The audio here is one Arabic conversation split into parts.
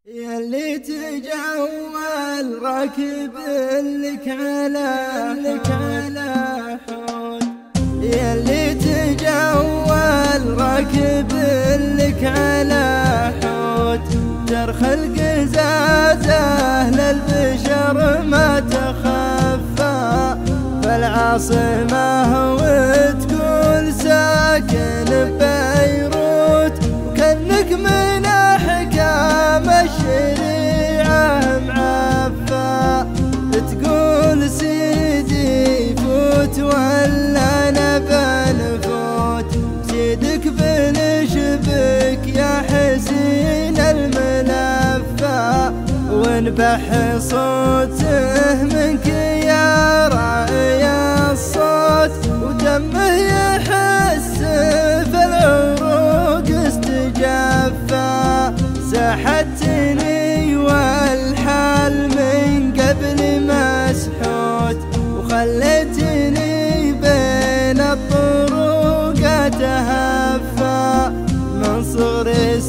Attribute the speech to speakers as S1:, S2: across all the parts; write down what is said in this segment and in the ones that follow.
S1: ياللي تجول راكب لك على حوت، ياللي تجول راكب لك على حوت، جرخ القزازة للبشر ما تخفى، فالعاصمة وتقول ساكن ببيروت، وكأنك من أحكام الشريعة معفى، تقول سيدي فوت ولا أنا بنفوت، سيدك بنشبك يا حسين الملفى، ونبح صوته منك يا راعي الصوت، ودمه يحس في العروق استجفى، ساحتني والحال من قبل مسحوت، وخليتني بين الطرق اتهفى، من صغر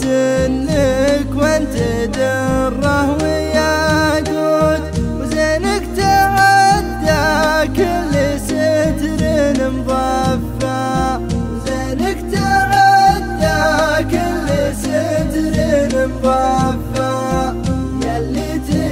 S1: سنك وانت دره وياقوت، وزينك تعدى كل ستر مضفى، وزينك تعدى كل ستر مضفى، ياللي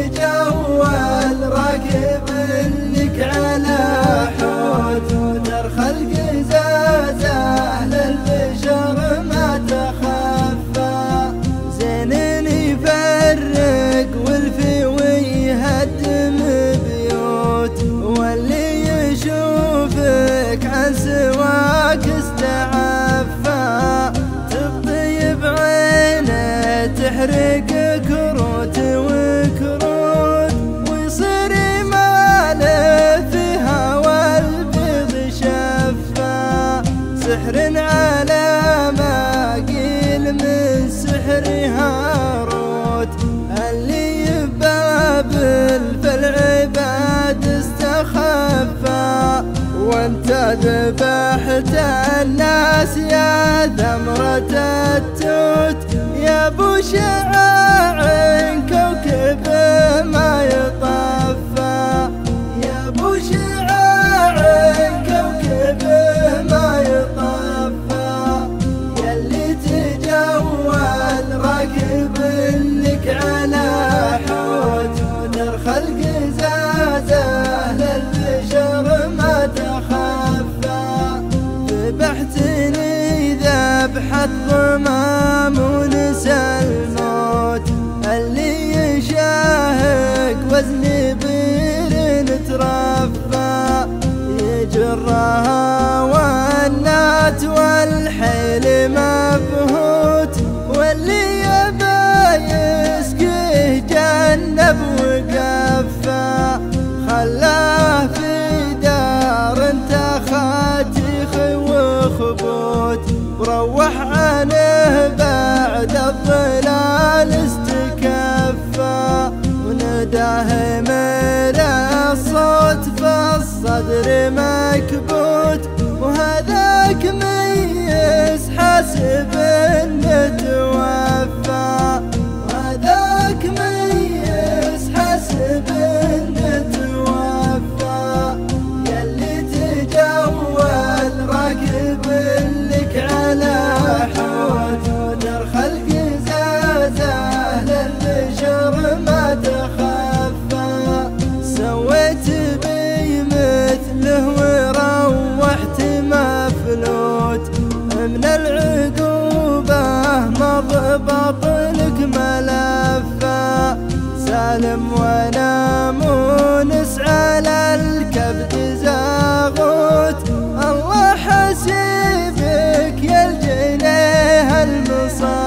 S1: تجول راكب لك على حوت، ودرخ القزازة للبشر ما تخفى، زين يفرق والفي ويهدم بيوت، واللي يشوفك عن سواك استعفى، تبطي بعينه تحرق كروت وكروت، ويصير ماله في هوى البيض شفا، سحر على ما قيل من سحر هاروت، اللي ببابل فالعباد استخفى، وانت ذبحت الناس يا ثمرة التوت، يا ابو شعاع كوكب ما يطفى، يا ابو شعاع كوكب ما يطفى، ياللي تجول راكب لك على حوت، ودرخ القزازة للبشر ما تخفى، ذبحتني ذبحة ضمام ونسى الموت، اللي يشاهق وزني بير ترفى، يجرها والنات والحيل مبهوت، واللي يبا يسقيه جنب وقفى، خلاه في دار انت خاتخ وخبوت، وروح عنه بعد الظلال استكفى، ونداه من الصوت في الصدر مكبوت، وهذاك ميس حاسب انه توفى، وهذاك ميس حاسب انه توفى، ياللي تجول راكب لك على حوت، ودرخ القزازة للبشر ما تخفى، سويت بي مثله وروحت مفلوت، من العقوبة مضبط لك ملفى، سالم وانا مونس على الكبد زاغوت، الله حسيبك يا الجنيه المصاب.